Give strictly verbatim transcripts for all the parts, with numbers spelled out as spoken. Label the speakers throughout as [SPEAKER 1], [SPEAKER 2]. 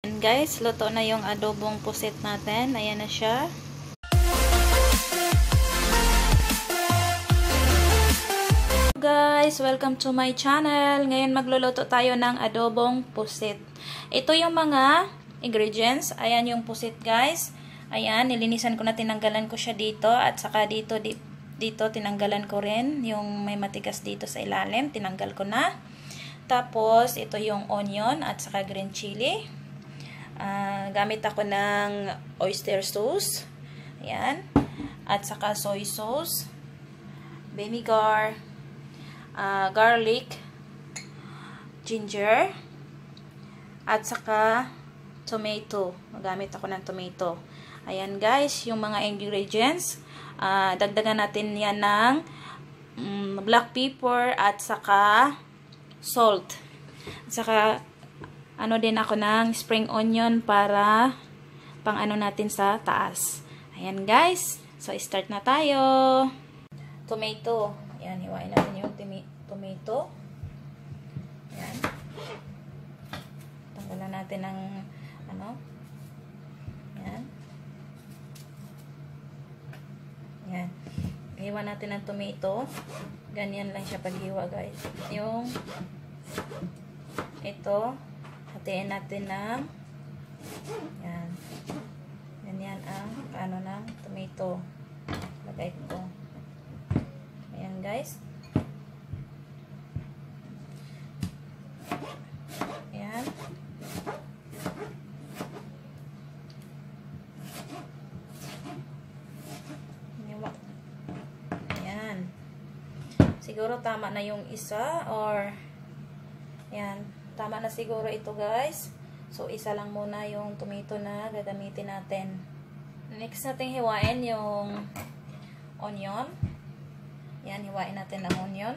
[SPEAKER 1] And guys, luto na yung adobong pusit natin. Ayan na siya. Guys, welcome to my channel. Ngayon magluluto tayo ng adobong pusit. Ito yung mga ingredients. Ayan yung pusit, guys. Ayan, nilinisan ko na, tinanggalan ko siya dito. At saka dito, di, dito tinanggalan ko rin. Yung may matigas dito sa ilalim, tinanggal ko na. Tapos, ito yung onion at saka green chili. Uh, gamit ako ng oyster sauce. Ayan. At saka soy sauce. Vinegar. Uh, garlic. Ginger. At saka tomato. Gamit ako ng tomato. Ayan guys, yung mga ingredients. Uh, dagdagan natin yan ng um, black pepper at saka salt. At saka ano din ako ng spring onion para pang ano natin sa taas. Ayan guys. So, start na tayo. Tomato. Ayan, hiwain natin yung tomato. Ayan. Tanggalan natin ng ano. Ayan. Ayan. Hiwa natin ng tomato. Ganyan lang siya paghiwa guys. Yung ito. Hatiin natin ng yan. Ganyan ang ano ng tomato. Lagay ko. Ayan guys. Ayan. Ayan. Siguro tama na yung isa or ayan. Tama na siguro ito guys. So, isa lang muna yung tomato na gagamitin natin. Next natin hiwain yung onion. Yan, hiwain natin ang onion.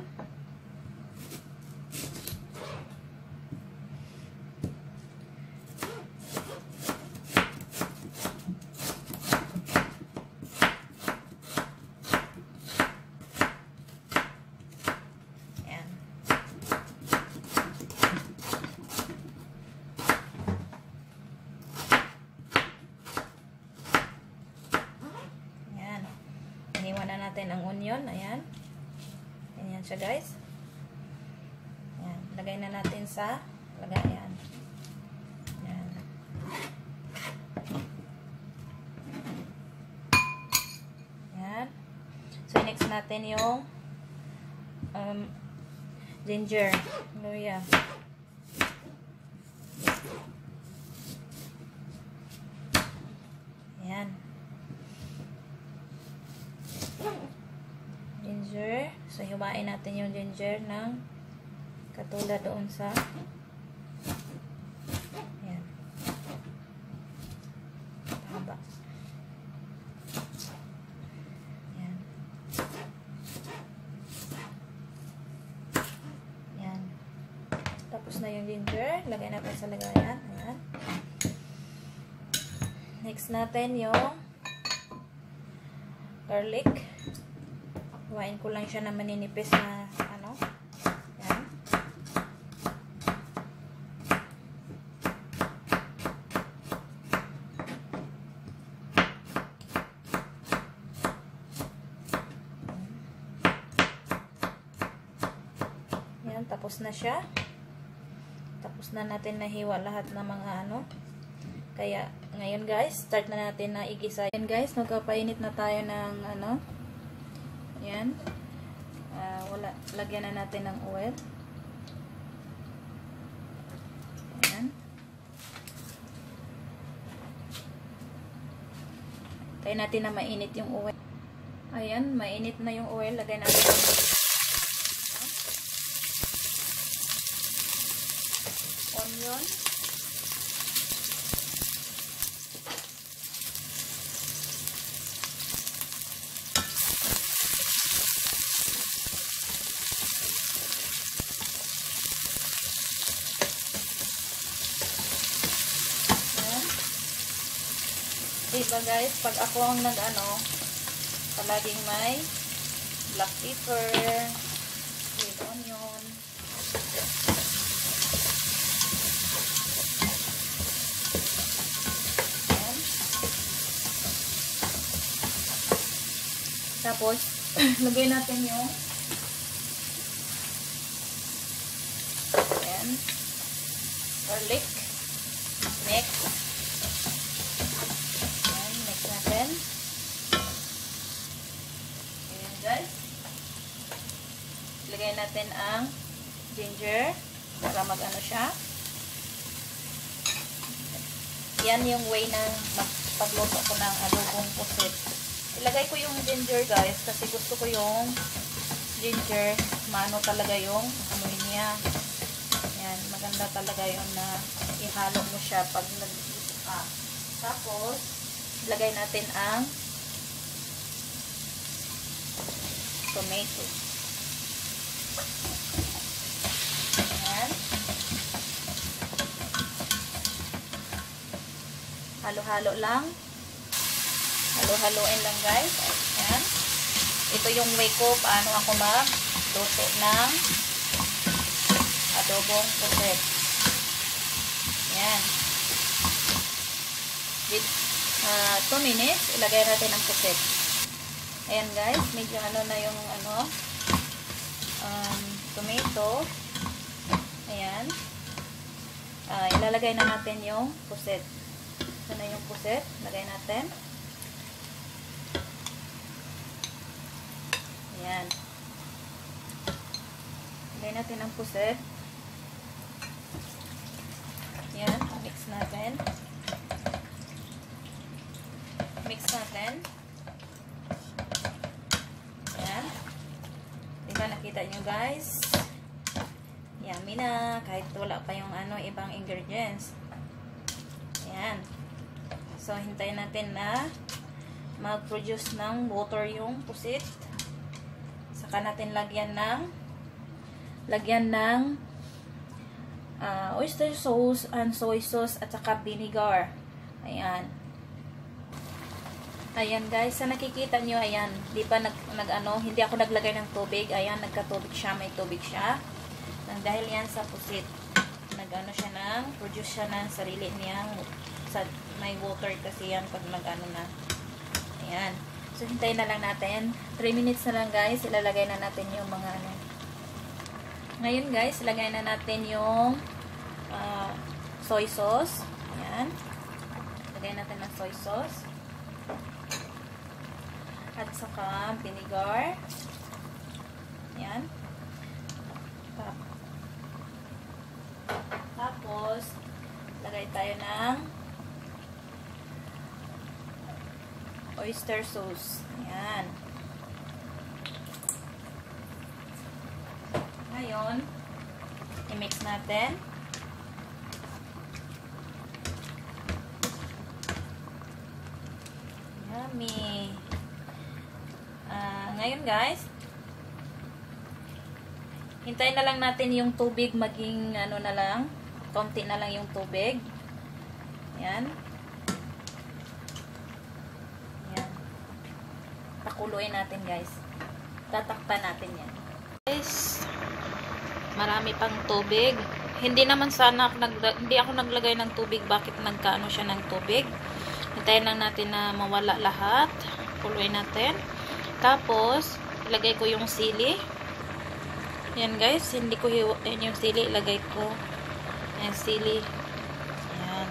[SPEAKER 1] Iniwan na natin ang onion. Ayan. Ayan siya guys. Ayan. Lagay na natin sa lagayan. Ayan. Ayan. So, next natin yung um, ginger. Luya. Ayan. Ginger. So, hiwain natin yung ginger ng katulad doon sa ayan. Haba. Ayan. Ayan. Tapos na yung ginger. Lagay natin sa lagayan. Ayan. Next natin yung garlic. Hiwain ko lang siya na maninipis na ano. Yan. Yan, tapos na siya. Tapos na natin nahiwa lahat ng mga ano. Kaya, ngayon guys, start na natin na igisa. Yan guys, magkapainit na tayo ng ano. Yan. Uh, wala, lagyan na natin ng oil. Ayan. Tayo natin na mainit yung oil. Ayan, mainit na yung oil. Lagay natin onion. Diba guys, pag ako ang nag-ano, palaging may black pepper, with onion. Tapos, lagay natin yung ayan, garlic. Next. Ayan, mix natin. Ayan guys. Lagay natin ang ginger para mag-ano siya. Yan yung way ng pagluto ko ng adobong pusit. Ilagay ko yung ginger guys kasi gusto ko yung ginger maano talaga yung amoy niya. Yan, maganda talaga yung na ihalo mo siya pag nag-luto ka. Tapos, ilagay natin ang tomato. Yan. Halo-halo lang. Halo-haloin lang guys. Ayan. Ito yung way ko paano ako magluto ng adobong pusit. Ayan. With uh, two minutes, ilagay natin ang pusit. Ayan guys. Medyo ano na yung ano um, tomato. Ayan. Uh, ilalagay na natin yung pusit. Ito na yung pusit. Lagay natin. Ayan. Lagay natin ang pusit. Ayan. Mix natin. Mix natin. Ayan. Diba nakita nyo guys? Yummy na. Kahit wala pa yung ano, ibang ingredients. Ayan. So, hintayin natin na mag-produce ng water yung pusit. Saka natin lagyan ng lagyan ng uh, oyster sauce and soy sauce at saka vinegar. Ayan. Ayan guys, sa nakikita nyo, ayan, di ba nag, nag ano, hindi ako naglagay ng tubig. Ayan, nagkatubig siya, may tubig siya. Nang dahil yan sa pusit, nag-ano siya ng, produce siya ng sarili niyang, sa, may water kasi yan pag nag-ano na. Ayan. So, hintayin na lang natin. three minutes na lang guys, ilalagay na natin yung mga ano. Ngayon guys, ilagay na natin yung uh, soy sauce. Ayan. Lagay natin ng soy sauce. At saka vinegar. Ayan. Tapos, lagay tayo ng oyster sauce. Ayan. Ngayon, i-mix natin. Yummy. Uh, ngayon guys, hintayin na lang natin yung tubig maging ano na lang, konti na lang yung tubig. Ayan. Ayan. Pakuluin natin guys. Tatakpan natin yan. Guys, marami pang tubig. Hindi naman sana ako nag, hindi ako naglagay ng tubig. Bakit nagkaano siya ng tubig? Hintayin lang natin na mawala lahat. Kuluin natin. Tapos, ilagay ko yung sili. Yan guys, hindi ko hiwa, yan yung sili, ilagay ko. Yan, sili. Yan.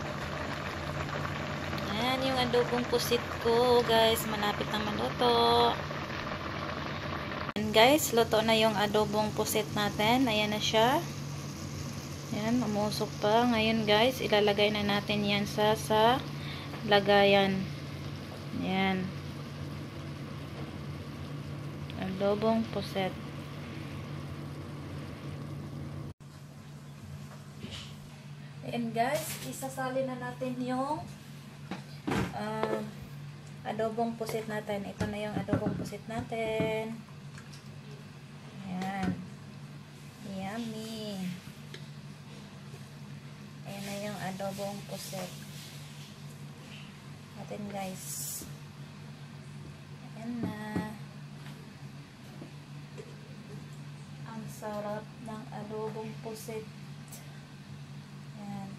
[SPEAKER 1] Yan yung adobong pusit ko, guys. Malapit na maluto. Yan guys, luto na yung adobong pusit natin. Ayan na siya. Yan, umusok pa. Ngayon guys, ilalagay na natin yan sa, sa lagayan. Yan. Adobong pusit. Ayan guys, isasali na natin yung uh, adobong pusit natin. Ito na yung adobong pusit natin. Ayan. Yummy. Ayan na yung adobong pusit natin guys. Ayan na. Ang sarap ng adobong pusit. Ayan.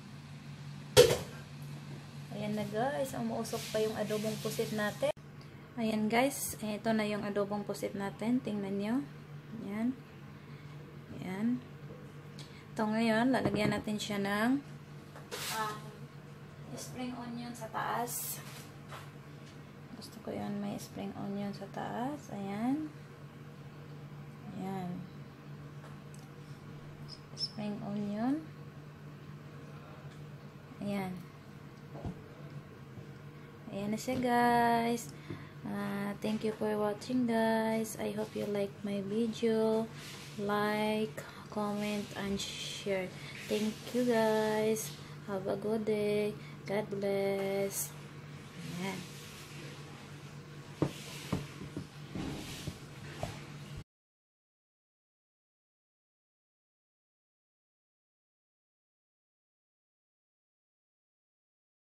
[SPEAKER 1] Ayan na guys, umuusok pa yung adobong pusit natin. Ayan guys, ito na yung adobong pusit natin. Tingnan nyo. Ayan. Ayan. Ito ngayon, lalagyan natin siya ng uh, spring onion sa taas. Gusto ko yun, may spring onion sa taas. Ayan. Ayan. Spring onion. Ayan. Ayan na siya guys. Uh, thank you for watching guys. I hope you like my video. Like, comment, and share. Thank you guys. Have a good day. God bless. Ayan.